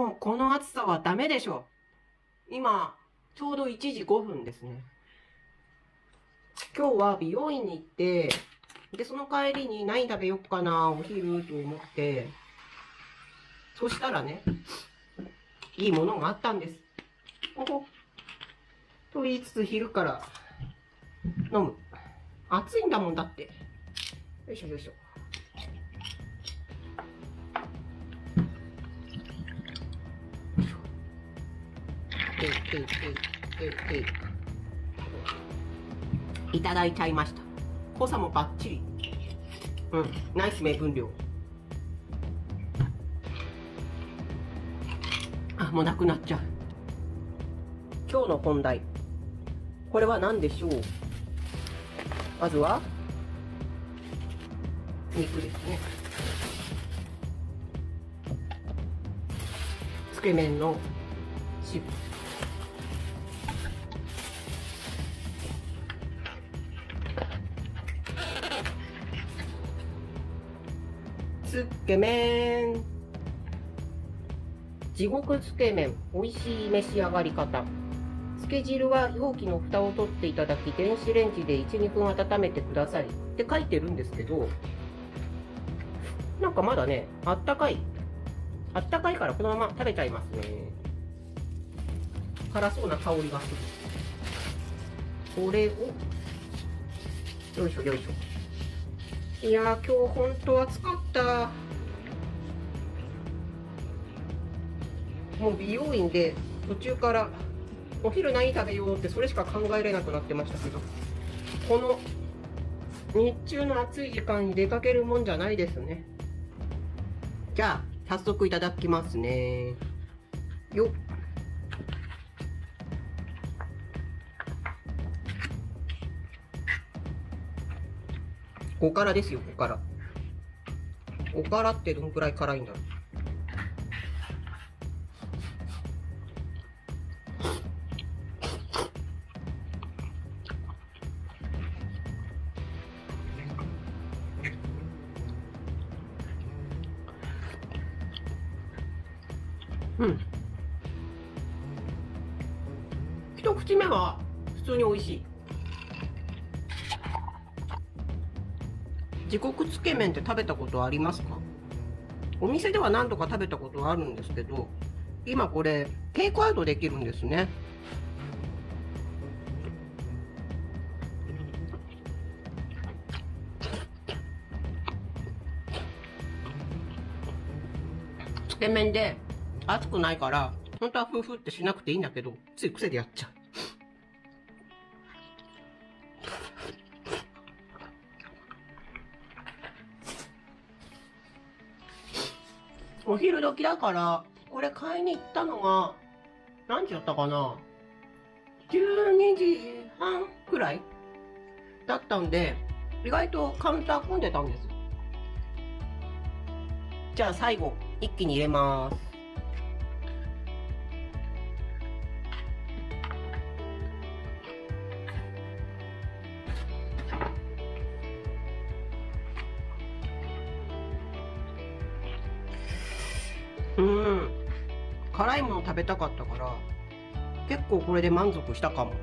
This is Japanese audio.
もうこの暑さはダメでしょ。今、ちょうど1時5分ですね。今日は美容院に行って、で、その帰りに何食べよっかな、お昼と思って、そしたらね、いいものがあったんです。おほ。と言いつつ昼から飲む。暑いんだもんだって。よいしょよいしょ。いただいちゃいました。濃さもバッチリ。うん、ナイス目分量。あ、もうなくなっちゃう。今日の本題。これは何でしょう。まずは、肉ですね。つけ麺の汁。つけ麺。地獄つけ麺、美味しい召し上がり方。つけ汁は容器の蓋を取っていただき、電子レンジで1、2分温めてくださいって書いてるんですけど、なんかまだね、あったかいからこのまま食べちゃいますね。辛そうな香りがする。これを、よいしょよいしょ。いやー、今日ほんと暑かった。もう美容院で途中からお昼何食べようってそれしか考えれなくなってましたけど、この日中の暑い時間に出かけるもんじゃないですね。じゃあ早速いただきますね。よっ。おからですよ、おから。おからってどんくらい辛いんだろう。うん。一口目は普通に美味しい。地獄つけ麺って食べたことありますか？お店では何度か食べたことはあるんですけど、今これテイクアウトできるんですね。つけ麺で熱くないから、本当はフーフーってしなくていいんだけど、つい癖でやっちゃう。お昼時だから、これ買いに行ったのが、何時だったかな ?12 時半くらいだったんで、意外とカウンター混んでたんです。じゃあ最後、一気に入れます。辛いもの食べたかったから、結構これで満足したかも。